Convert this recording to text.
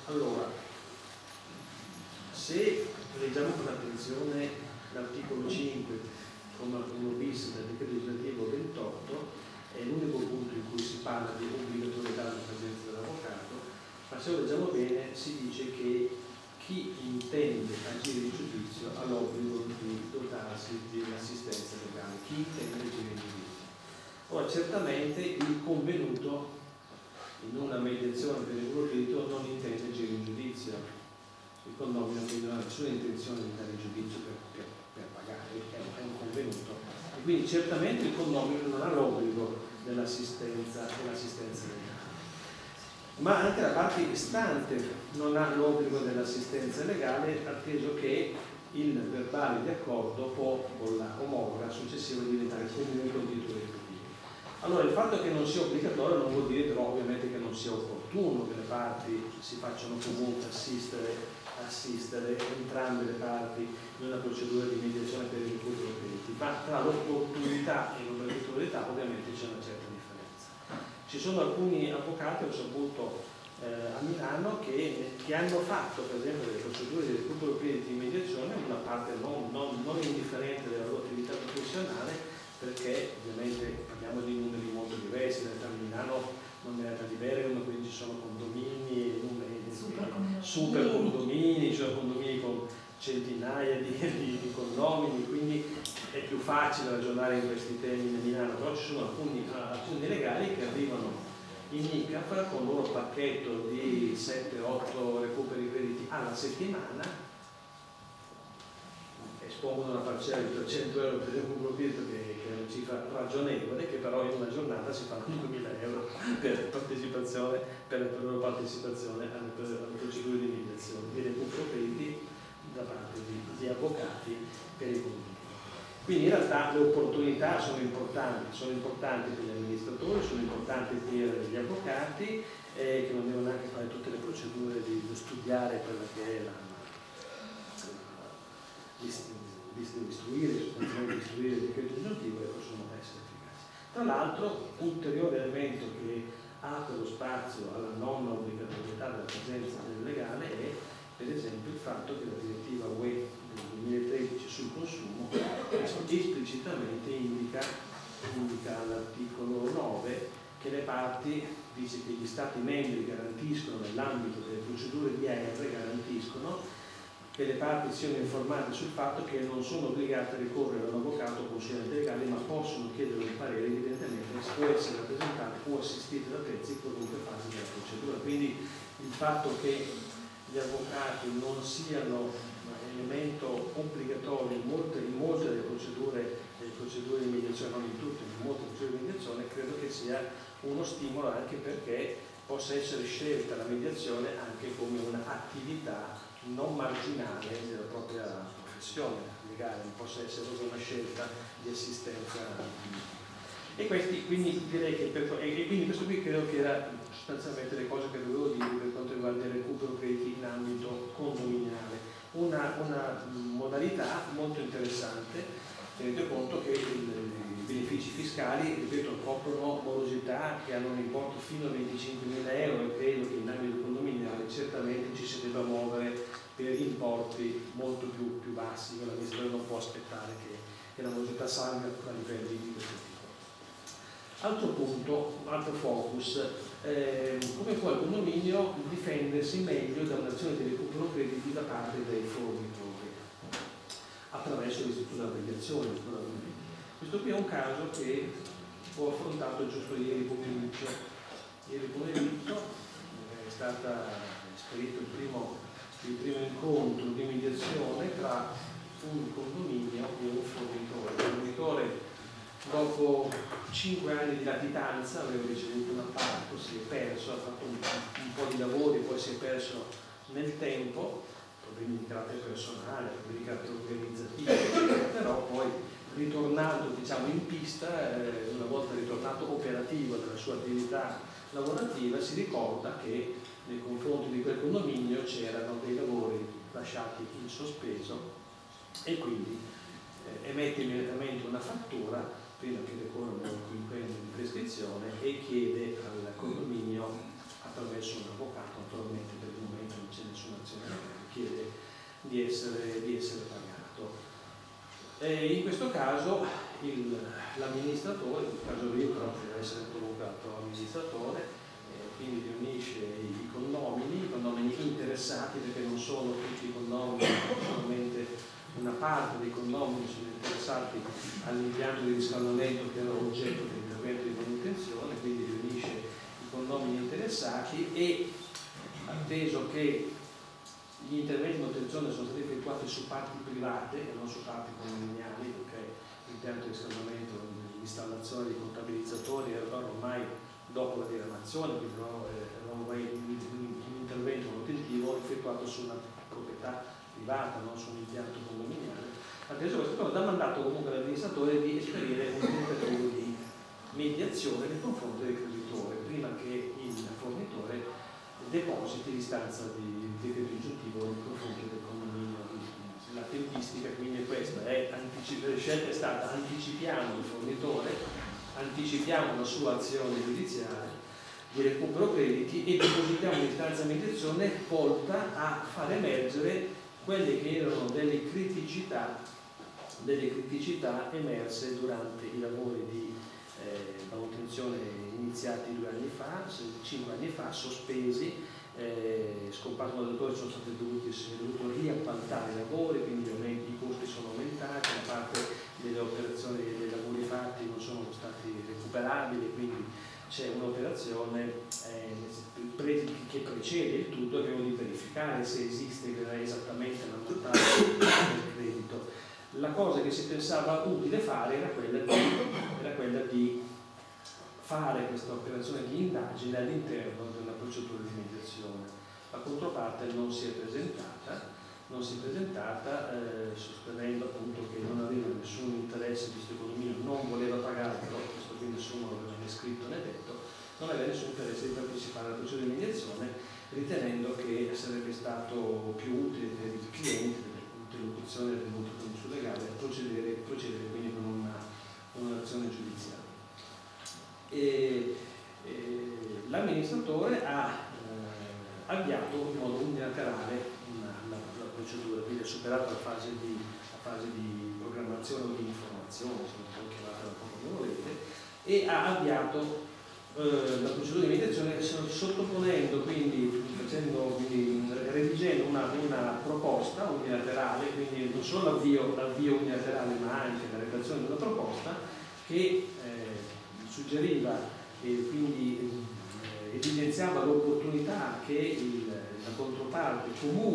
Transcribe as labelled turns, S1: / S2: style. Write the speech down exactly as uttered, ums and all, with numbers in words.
S1: Allora, se leggiamo con attenzione l'articolo cinque, come uno bis del decreto legislativo ventotto, è l'unico punto in cui si parla di obbligatorietà della presenza dell'avvocato, ma se lo leggiamo bene si dice che chi intende agire in giudizio ha l'obbligo di dotarsi di un'assistenza legale, chi intende agire in giudizio. Ora, certamente il convenuto in una mediazione per il credito non intende agire in giudizio, il condomino quindi non ha nessuna intenzione di dare giudizio per, per, per pagare, è un, è un convenuto, e quindi certamente il condomino non ha l'obbligo dell'assistenza, dell'assistenza legale. Ma anche la parte istante non ha l'obbligo dell'assistenza legale, atteso che il verbale di accordo può, con la omologa successiva, diventare convenuto di titolo effettivo. Allora, il fatto che non sia obbligatorio non vuol dire però ovviamente che non sia opportuno che le parti si facciano comunque assistere, assistere entrambe le parti in una procedura di mediazione per il recupero dei crediti, ma tra l'opportunità e l'obbligatorietà ovviamente c'è una certa differenza. Ci sono alcuni avvocati, ho saputo eh, a Milano, che, che hanno fatto per esempio delle procedure di recupero crediti in mediazione una parte non, non, non indifferente della loro attività professionale, perché ovviamente parliamo di numeri molto diversi, in realtà a Milano non è realtà di Bergamo, quindi ci sono condomini, numeri, super condomini, super condomini, cioè condomini con centinaia di, di, di condomini, quindi è più facile ragionare in questi termini a Milano, però ci sono alcuni azioni legali che arrivano in I C A P con il loro pacchetto di sette otto recuperi crediti alla settimana, espongono una parcella di trecento euro per un profitto che, che è una cifra ragionevole, che però in una giornata si fanno duemila euro per partecipazione, per la loro partecipazione alle, alle procedure di mediazione, di recupero crediti da parte di, di avvocati per i condomini. Quindi in realtà le opportunità sono importanti, sono importanti per gli amministratori, sono importanti per gli avvocati eh, che non devono neanche fare tutte le procedure di, di studiare quella che è la di istruire, sostanzialmente istruire il decreto legislativo e possono essere efficaci. Tra l'altro, ulteriore elemento che apre lo spazio alla non obbligatorietà della presenza del legale è per esempio il fatto che la direttiva U E del duemilatredici sul consumo esplicitamente indica, indica all'articolo nove che le parti, dice che gli Stati membri garantiscono nell'ambito delle procedure di A R, garantiscono che le parti siano informate sul fatto che non sono obbligate a ricorrere a un avvocato o consulente legale, ma possono chiedere un parere, evidentemente può essere rappresentate o assistite da terzi in qualunque fase della procedura. Quindi il fatto che gli avvocati non siano un elemento obbligatorio in molte, in molte delle procedure, delle procedure di mediazione, non in tutte, ma in molte procedure di mediazione, credo che sia uno stimolo anche perché possa essere scelta la mediazione anche come un'attività non marginale della propria professione legale, non possa essere proprio una scelta di assistenza. E questi, quindi direi che per, e quindi questo qui credo che era sostanzialmente le cose che dovevo dire per quanto riguarda il recupero crediti in ambito condominiale. Una, una modalità molto interessante, tenete conto che il, i benefici fiscali, ripeto, coprono morosità che hanno un importo fino a venticinquemila euro e credo che in ambito condominiale certamente ci si debba muovere per importi molto più, più bassi, che l'amministratore non può aspettare che, che la morosità salga a livelli di questo tipo. Altro punto, altro focus, eh, come può il condominio difendersi meglio da un'azione di recupero crediti da parte dei fornitori attraverso l'istituto della mediazione. Questo qui è un caso che ho affrontato giusto ieri pomeriggio. Ieri pomeriggio è stata iscritto il primo, il primo incontro di mediazione tra un condominio e un fornitore. Il fornitore, dopo cinque anni di latitanza, aveva ricevuto un appalto, si è perso, ha fatto un, un po' di lavori, poi si è perso nel tempo, problemi di carattere personale, problemi di carattere organizzativo, però poi ritornato diciamo in pista, eh, una volta ritornato operativo nella sua attività lavorativa, si ricorda che nei confronti di quel condominio c'erano dei lavori lasciati in sospeso e quindi eh, emette immediatamente una fattura prima che decorra il quinquennio di prescrizione e chiede al condominio, attraverso un avvocato naturalmente per il momento di essere, di essere pagato. E in questo caso l'amministratore, in questo caso lui però deve essere collocato amministratore, eh, quindi riunisce i, i condomini, i condomini interessati, perché non sono tutti i condomini, solamente una parte dei condomini sono interessati all'impianto di riscaldamento che era oggetto dell'intervento di manutenzione, quindi riunisce i condomini interessati e, atteso che gli interventi di manutenzione sono stati effettuati su parti private e non su parti condominiali, perché l'impianto di riscaldamento, l'installazione dei contabilizzatori era ormai dopo la diramazione, quindi era ormai un intervento manutentivo effettuato su una proprietà privata, non su un impianto condominiale. Atteso questo, cosa dà mandato comunque all'amministratore di esperire un tentativo di mediazione nei confronti del creditore prima che il fornitore depositi l'istanza di decreto ingiuntivo nei confronti del condominio. La tempistica quindi è questa, è la scelta è stata: anticipiamo il fornitore, anticipiamo la sua azione giudiziaria di recupero crediti e depositiamo l'istanza di mediazione volta a far emergere quelle che erano delle criticità, delle criticità emerse durante i lavori di eh, manutenzione iniziati due anni fa, cinque anni fa, sospesi, eh, scomparso un datore, sono stati dovuti, si è dovuto riappaltare i lavori, quindi i costi sono aumentati, la parte delle operazioni dei lavori fatti non sono stati recuperabili, quindi c'è un'operazione eh, che precede il tutto, che devo verificare se esiste esattamente l'ammontare del credito. La cosa che si pensava utile fare era quella di, era quella di fare questa operazione di indagine all'interno di una procedura di mediazione. La controparte non si è presentata, non si è presentata eh, sostenendo appunto che non aveva nessun interesse di questo condominio, non voleva pagare, però questo qui nessuno l'aveva né scritto né detto, non aveva nessun interesse di partecipare alla procedura di mediazione, ritenendo che sarebbe stato più utile per il cliente, per l'interlocuzione avvenuta con il suo legale, procedere, procedere quindi con una, un'azione giudiziaria. E, e, l'amministratore ha eh, avviato in modo unilaterale una, la, la procedura, quindi ha superato la fase di, la fase di programmazione o di informazione, se non può chiamarla un po' come volete, e ha avviato eh, la procedura di mediazione sottoponendo, quindi, facendo, quindi redigendo una, una proposta unilaterale, quindi non solo l'avvio, l'avvio unilaterale ma anche la redazione di una proposta che eh, suggeriva e quindi eh, evidenziava l'opportunità che il, la controparte comunque